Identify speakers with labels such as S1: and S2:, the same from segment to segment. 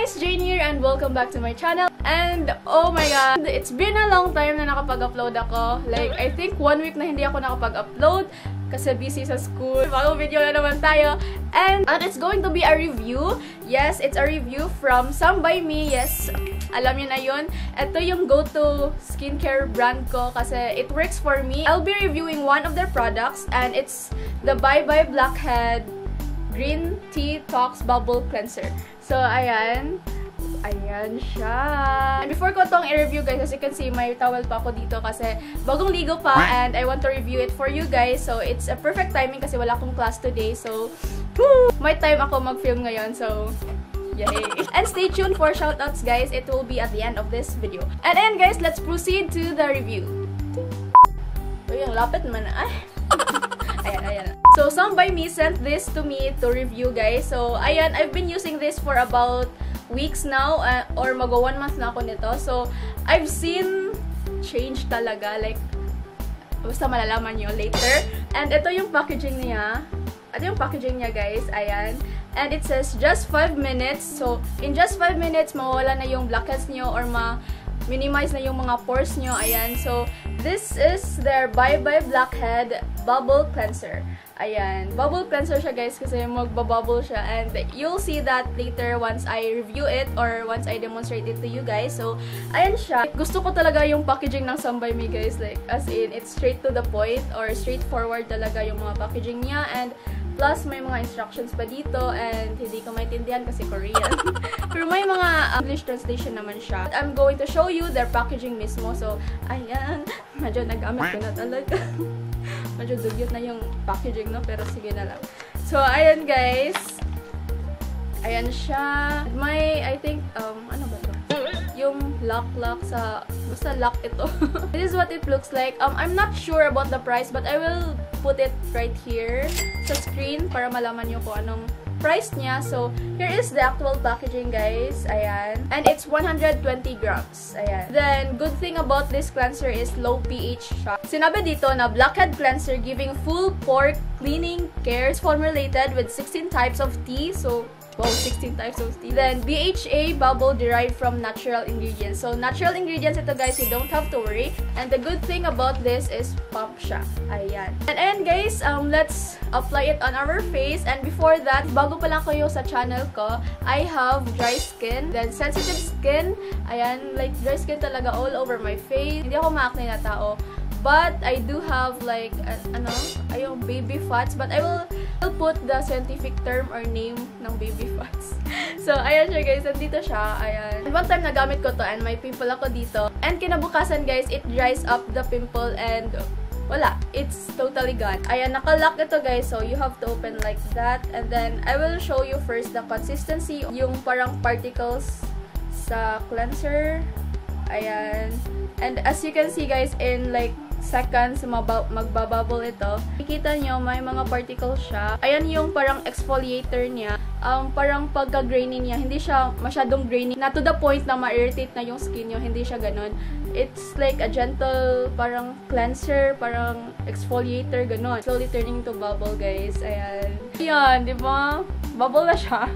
S1: guys, Jane here and welcome back to my channel. And oh my god, it's been a long time na nakapag-upload ako. Like, I think 1 week na hindi ako nakapag-upload kasi busy sa school. Bagong video na naman tayo. And it's going to be a review. Yes, it's a review from Some By Me. Yes, alam niyo na yun. Ito yung go-to skincare brand ko kasi it works for me. I'll be reviewing one of their products and it's the Bye Bye Blackhead Green Tea Tox Bubble Cleanser. So, ayan. Ayan siya. And before ko itong i-review, guys, as you can see, may towel pa ako dito kasi bagong ligo pa and I want to review it for you guys. So, it's a perfect timing kasi wala akong class today. So, woo! May time ako mag-film ngayon. So, yay! And stay tuned for shoutouts, guys. It will be at the end of this video. And then, guys, let's proceed to the review. Uy, ang lapit naman. Ay! Ayan, ayan. So, Some By Me sent this to me to review, guys. So, ayan, I've been using this for about weeks now, or mag-1 month na ako nito. So, I've seen change talaga. Like, basta malalaman nyo later. And ito yung packaging niya. Ito yung packaging niya, guys. Ayan. And it says, just 5 minutes. So, in just 5 minutes, mawala na yung blackheads nyo or minimize na yung mga pores nyo. Ayan. So, this is their Bye Bye Blackhead Bubble Cleanser. Ayan. Bubble cleanser siya, guys, kasi magbabubble siya. And you'll see that later once I review it or once I demonstrate it to you guys. So, ayan siya. Gusto ko talaga yung packaging ng Some By Me, guys. Like, as in, it's straight to the point or straightforward talaga yung mga packaging niya. And plus, may mga instructions pa dito and hindi ko maintindihan kasi Korean. Pero may mga English translation naman siya. I'm going to show you their packaging mismo. So, ayan. Medyo nagamit ko na talaga. Medyo dugyot na yung packaging, no? Pero sige na lang. So, ayan, guys. Ayan siya. May, I think, ano ba ito? Yung lock sa, basta lock ito. This is what it looks like. I'm not sure about the price, but I will put it right here sa screen para malaman nyo kung anong price niya. So, here is the actual packaging, guys. Ayan. And it's 120 grams. Ayan. Then, good thing about this cleanser is low pH siya. Sinabi dito na blackhead cleanser giving full pore cleaning care. It's formulated with 16 types of tea. So, wow, 16 types of tea. Then, BHA bubble derived from natural ingredients. So, natural ingredients ito, guys. You don't have to worry. And the good thing about this is pump siya. Ayan. And guys, let's apply it on our face. And before that, bago pa lang kayo sa channel ko, I have dry skin. Then, sensitive skin. Ayan, like dry skin talaga all over my face. Hindi ako ma-acne na tao. But, I do have like, ayong baby fats. But I will put the scientific term or name ng baby fats. So, ayan siya, guys. Nandito siya. Ayan. And one time nagamit ko to and may pimple ako dito. And kinabukasan, guys, it dries up the pimple and wala. It's totally gone. Ayan, nakalock ito, guys. So, you have to open like that. And then, I will show you first the consistency. Yung parang particles sa cleanser. Ayan. And as you can see, guys, in like seconds, magbabubble ito. Makikita nyo, may mga particles siya. Ayan yung parang exfoliator niya. Parang pagka-grainy niya, hindi siya masyadong grainy. Na to the point na ma-irritate na yung skin nyo. Hindi siya ganun. It's like a gentle, parang cleanser, parang exfoliator, ganun. Slowly turning to bubble, guys. Ayan. Ayan, di ba? Bubble na siya.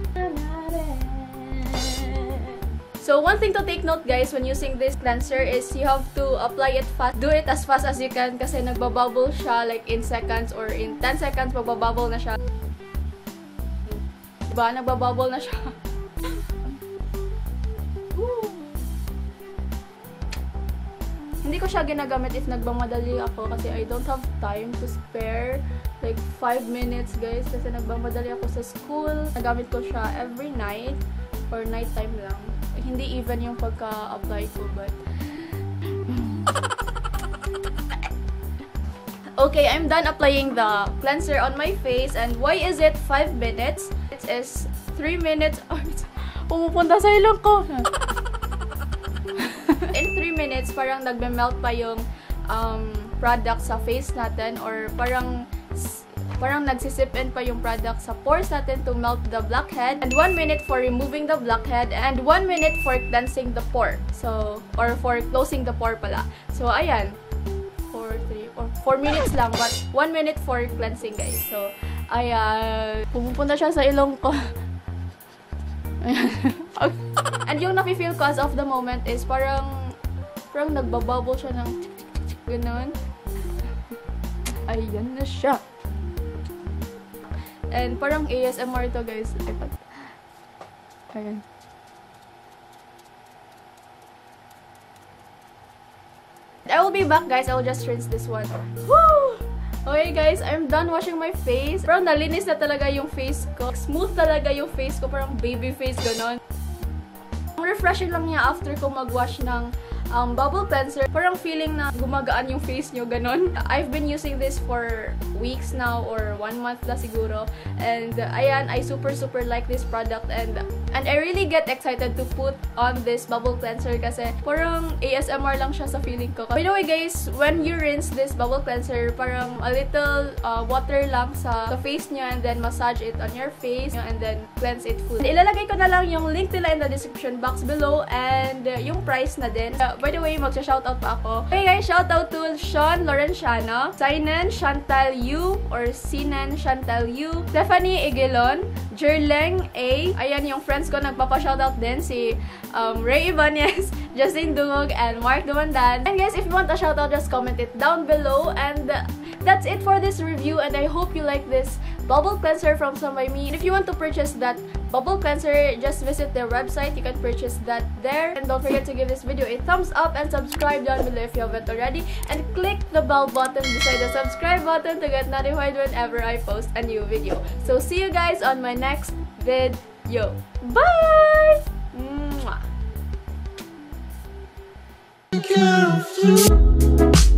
S1: So, one thing to take note, guys, when using this cleanser is you have to apply it fast. Do it as fast as you can kasi nagbabubble siya like in seconds or in 10 seconds, magbabubble na siya. Diba? Nagbabubble na siya. Hindi ko siya ginagamit if nagmamadali ako kasi I don't have time to spare like 5 minutes, guys, kasi nagmamadali ako sa school. Nagamit ko siya every night or nighttime lang. Hindi even yung pagka-apply ko, but okay, I'm done applying the cleanser on my face. And why is it 5 minutes? It is 3 minutes. Oh, pumupunta sa ilong ko. In 3 minutes, parang nagme-melt pa yung product sa face natin or parang nagsisip in pa yung product sa pores natin to melt the blackhead. And 1 minute for removing the blackhead. And 1 minute for cleansing the pore. So, or for closing the pore pala. So, ayan. 4 minutes lang. But 1 minute for cleansing, guys. So, ayan. Pumupunta siya sa ilong ko. Ayan. And yung nafe-feel ko as of the moment is parang nagbabubble siya ng ganun. Ayan na siya. And parang ASMR to, guys. Ayan. I will be back, guys. I will just rinse this one. Woo! Okay, guys. I'm done washing my face. Parang nalinis na talaga yung face ko. Smooth talaga yung face ko. Parang baby face, ganon. Refreshing lang niya after ko mag-wash ng bubble cleanser. Parang feeling na gumagaan yung face nyo, ganon. I've been using this for weeks now or 1 month na siguro. And ayan, I super like this product and I really get excited to put on this bubble cleanser kasi parang ASMR lang siya sa feeling ko. By the way, guys, when you rinse this bubble cleanser, parang a little water lang sa face nyo and then massage it on your face and then cleanse it fully. Ilalagay ko na lang yung link nila in the description box below and yung price na din. By the way, magsha-shoutout pa ako. Okay guys, shoutout to Sean Lorenciano, Sainan Chantal Yu or Sinan Chantal Yu, Stephanie Igilon, Jerleng A. Ayan yung friends ko nagpapa-shoutout din, si Ray Ibanez, Justin Dungog, and Mark Dumandan. And guys, if you want a shoutout, just comment it down below. And that's it for this review and I hope you like this bubble cleanser from Some By Me. If you want to purchase that bubble cleanser, just visit their website. You can purchase that there. And don't forget to give this video a thumbs up and subscribe down below if you haven't already. And click the bell button beside the subscribe button to get notified whenever I post a new video. So see you guys on my next video. Bye! Mwah.